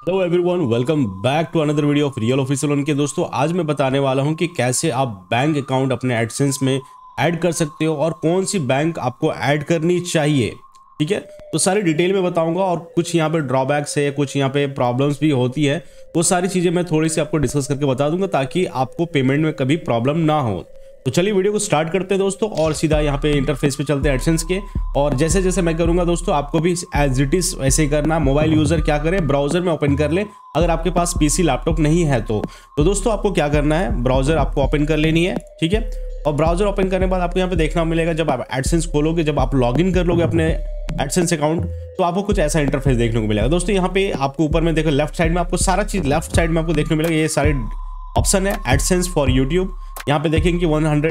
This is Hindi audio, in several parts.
Hello everyone, welcome back to another video of real official loan के। दोस्तों आज मैं बताने वाला हूं कि कैसे आप बैंक अकाउंट अपने एडसेंस में ऐड कर सकते हो और कौन सी बैंक आपको ऐड करनी चाहिए। ठीक है, तो सारी डिटेल में बताऊंगा और कुछ यहाँ पे ड्रॉबैक्स है, कुछ यहाँ पे प्रॉब्लम्स भी होती है, वो सारी चीज़ें मैं थोड़ी सी आपको डिस्कस करके बता दूंगा ताकि आपको पेमेंट में कभी प्रॉब्लम ना हो। तो चलिए वीडियो को स्टार्ट करते हैं दोस्तों और सीधा यहाँ पे इंटरफेस पे चलते हैं एडसेंस के। और जैसे जैसे मैं करूंगा दोस्तों आपको भी एज इट इज वैसे ही करना। मोबाइल यूजर क्या करे, ब्राउजर में ओपन कर ले अगर आपके पास पीसी लैपटॉप नहीं है तो दोस्तों आपको क्या करना है, ब्राउजर आपको ओपन कर लेनी है। ठीक है, और ब्राउजर ओपन करने के बाद आपको यहाँ पे देखना मिलेगा, जब आप एडसेंस खोलोगे, जब आप लॉग इन कर लोगे अपने एडसेंस अकाउंट, तो आपको कुछ ऐसा इंटरफेस देखने को मिलेगा। दोस्तों यहाँ पे आपको ऊपर में देखो, लेफ्ट साइड में आपको सारा चीज लेफ्ट साइड में आपको देखने को मिलेगा। ये सारे ऑप्शन है एडसेंस फॉर यूट्यूब। यहाँ पे देखेंगे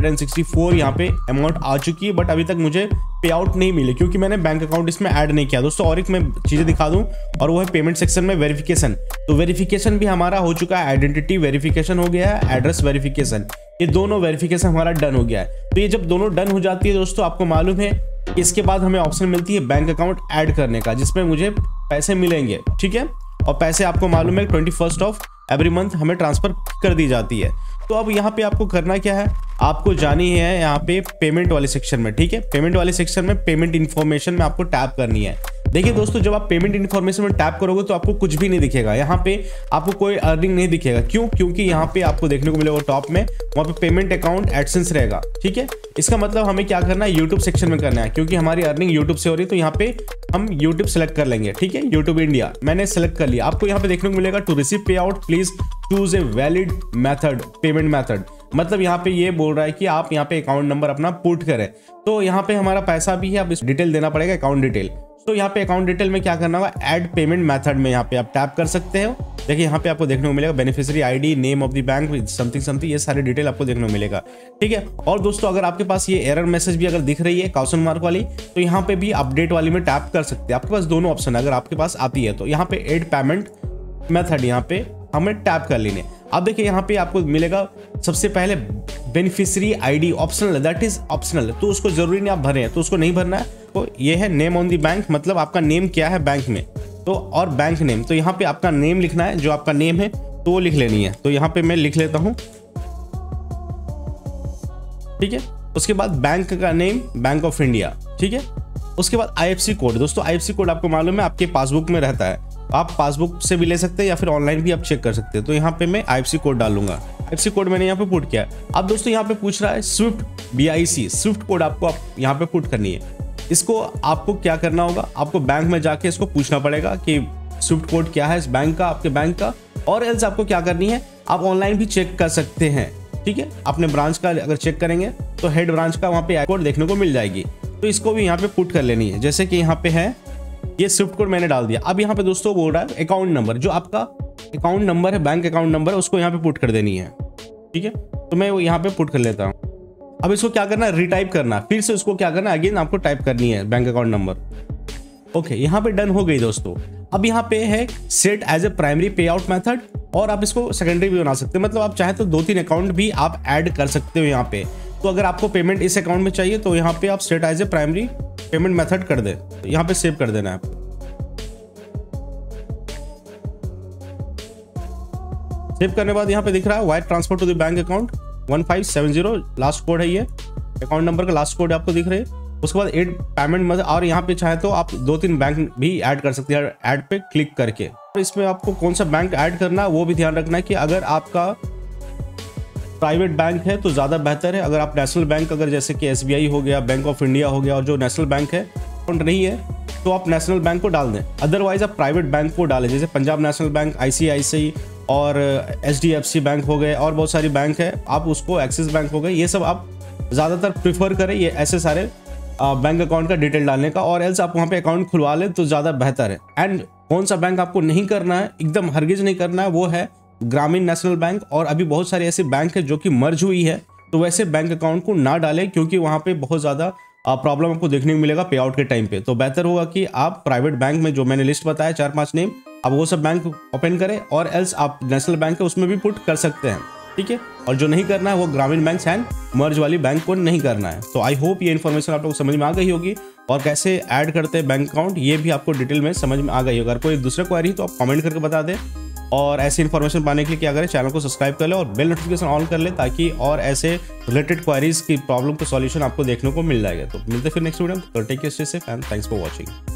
164 यहाँ पे अमाउंट आ चुकी है, बट अभी तक मुझे पे आउट नहीं मिले क्योंकि मैंने बैंक अकाउंट इसमें ऐड नहीं किया दोस्तों। और एक मैं चीजें दिखा दूं और वो है पेमेंट सेक्शन में वेरिफिकेशन। तो वेरिफिकेशन भी हमारा हो चुका है, आइडेंटिटी वेरिफिकेशन हो गया है, एड्रेस वेरिफिकेशन, ये दोनों वेरिफिकेशन हमारा डन हो गया है। तो ये जब दोनों डन हो जाती है दोस्तों, आपको मालूम है इसके बाद हमें ऑप्शन मिलती है बैंक अकाउंट ऐड करने का, जिसमें मुझे पैसे मिलेंगे। ठीक है, और पैसे आपको मालूम है 21 ऑफ एवरी मंथ हमें ट्रांसफर कर दी जाती है। तो अब यहाँ पे आपको करना क्या है, आपको जानी है यहाँ पे पेमेंट वाले सेक्शन में। ठीक है, पेमेंट वाले सेक्शन में पेमेंट इन्फॉर्मेशन में आपको टैप करनी है। देखिए दोस्तों, जब आप पेमेंट इन्फॉर्मेशन में टैप करोगे तो आपको कुछ भी नहीं दिखेगा, यहाँ पे आपको कोई अर्निंग नहीं दिखेगा। क्यों? क्योंकि यहाँ पे आपको देखने को मिलेगा टॉप में, वहाँ पे पेमेंट अकाउंट एडसेंस रहेगा। ठीक है, इसका मतलब हमें क्या करना है, यूट्यूब सेक्शन में करना है, क्योंकि हमारी अर्निंग यूट्यूब से हो रही है। तो यहाँ पे हम यूट्यूब सेलेक्ट कर लेंगे। ठीक है, यूट्यूब इंडिया मैंने सेलेक्ट कर लिया। आपको यहाँ पे देखने को मिलेगा to receive payout please choose a valid method, payment method. मतलब यहाँ पे ये बोल रहा है कि आप यहाँ पे अकाउंट नंबर अपना पुट करें। तो यहाँ पे हमारा पैसा भी है, अब इस डिटेल देना पड़ेगा, अकाउंट डिटेल। तो यहाँ पे अकाउंट डिटेल में क्या करना होगा, ऐड पेमेंट मेथड में यहाँ पे आप टैप कर सकते हो। देखिए यहाँ पे आपको देखने को मिलेगा beneficiary ID, name of the bank, something something, ये सारी डिटेल आपको देखने को मिलेगा। ठीक है, और दोस्तों अगर आपके पास ये एरर मैसेज भी अगर दिख रही है क्वेश्चन मार्क वाली, तो यहाँ पे भी अपडेट वाली में टैप कर सकते हैं। आपके पास दोनों ऑप्शन अगर आपके पास आती है तो यहाँ पे एड पेमेंट मेथड यहाँ पे हमें टैप कर लेने। अब देखिए यहाँ पे आपको मिलेगा सबसे पहले beneficiary ID optional, that is optional, तो उसको जरूरी नहीं आप भरे हैं, तो उसको नहीं भरना है। तो ये है नेम ऑन दी बैंक, मतलब आपका नेम क्या है बैंक में, तो और बैंक नेम, तो यहाँ पे आपका नेम लिखना है, जो आपका नेम है तो वो लिख लेनी है। तो यहाँ पे मैं लिख लेता हूँ। ठीक है, उसके बाद बैंक का नेम बैंक ऑफ इंडिया। ठीक है, उसके बाद IFSC कोड। दोस्तों IFSC कोड आपको मालूम है आपके पासबुक में रहता है, आप पासबुक से भी ले सकते हैं या फिर ऑनलाइन भी आप चेक कर सकते हैं। तो यहाँ पे मैं IFSC कोड डालूंगा। IFSC कोड मैंने यहाँ पे पुट किया। अब दोस्तों यहाँ पे पूछ रहा है स्विफ्ट BIC, स्विफ्ट कोड आपको यहाँ पे पुट करनी है। इसको आपको क्या करना होगा, आपको बैंक में जाके इसको पूछना पड़ेगा कि स्विफ्ट कोड क्या है इस बैंक का, आपके बैंक का, और एल्स आपको क्या करनी है, आप ऑनलाइन भी चेक कर सकते हैं। ठीक है, अपने ब्रांच का अगर चेक करेंगे तो हेड ब्रांच का वहाँ पे कोड देखने को मिल जाएगी। तो इसको भी यहाँ पे पुट कर लेनी है, जैसे कि यहाँ पे है, ये स्विफ्ट कोड मैंने डाल दिया। अब यहाँ पे दोस्तों बोल रहा है अकाउंट नंबर, जो आपका अकाउंट नंबर है, बैंक अकाउंट नंबर, उसको यहाँ पे पुट कर देनी है। ठीक है, तो मैं वो यहाँ पे पुट कर लेता हूँ। अब इसको क्या करना है, रिटाइप करना, फिर से उसको क्या करना है, अगेन आपको टाइप करनी है बैंक अकाउंट नंबर। ओके, यहाँ पे डन हो गई दोस्तों। अब यहाँ पे है set as a primary payout method, और आप इसको सेकेंडरी भी बना सकते हैं, मतलब आप चाहे तो 2-3 अकाउंट भी आप ऐड कर सकते हो यहाँ पे। तो अगर आपको पेमेंट इस अकाउंट में चाहिए तो यहाँ पे आप set as a primary payment method कर दे, तो यहाँ पे सेव कर देना है आपको। सेव करने के बाद यहाँ पे दिख रहा है wire transfer to the bank account 1570, last code है ये, अकाउंट नंबर का लास्ट कोड आपको दिख रहे हैं। उसके बाद एड पेमेंट मेथड, और यहाँ पे चाहे तो आप 2-3 बैंक भी ऐड कर सकते हैं ऐड पे क्लिक करके। और इसमें आपको कौन सा बैंक ऐड करना है वो भी ध्यान रखना है कि अगर आपका प्राइवेट बैंक है तो ज़्यादा बेहतर है। अगर आप नेशनल बैंक, अगर जैसे कि SBI हो गया, बैंक ऑफ इंडिया हो गया, और जो नेशनल बैंक है अकाउंट नहीं है तो आप नेशनल बैंक को डाल दें, अदरवाइज आप प्राइवेट बैंक को डालें, जैसे पंजाब नेशनल बैंक, ICICI और HDFC बैंक हो गए, और बहुत सारी बैंक है, आप उसको एक्सिस बैंक हो गए, ये सब आप ज़्यादातर प्रिफर करें ये ऐसे सारे बैंक अकाउंट का डिटेल डालने का, और एल्स आप वहाँ पे अकाउंट खुलवा लें तो ज़्यादा बेहतर है। एंड कौन सा बैंक आपको नहीं करना है, एकदम हरगिज नहीं करना है, वो है ग्रामीण नेशनल बैंक। और अभी बहुत सारे ऐसे बैंक है जो कि मर्ज हुई है, तो वैसे बैंक अकाउंट को ना डालें, क्योंकि वहाँ पे बहुत ज़्यादा प्रॉब्लम आपको देखने को मिलेगा पे आउट के टाइम पे। तो बेहतर होगा कि आप प्राइवेट बैंक में, जो मैंने लिस्ट बताया 4-5 नेम, आप वो सब बैंक ओपन करें, और एल्स आप नेशनल बैंक है उसमें भी पुट कर सकते हैं। ठीक है, और जो नहीं करना है वो ग्रामीण बैंक एंड मर्ज वाली बैंक को नहीं करना है। तो आई होप ये इन्फॉर्मेशन आप लोग को समझ में आ गई होगी। और कैसे ऐड करते हैं बैंक अकाउंट, ये भी आपको डिटेल में समझ में आ गई होगा। अगर कोई दूसरा क्वेरी तो आप कमेंट करके बता दें। और ऐसी इन्फॉर्मेशन पाने के लिए क्या करें, चैनल को सब्सक्राइब कर ले और बेल नोटिफिकेशन ऑन कर ले, ताकि और ऐसे रिलेटेड क्वेरीज की प्रॉब्लम का सॉल्यूशन आपको देखने को मिल जाएगा। तो मिलते फिर नेक्स्ट वीडियो में। Take care, stay safe and thanks for watching.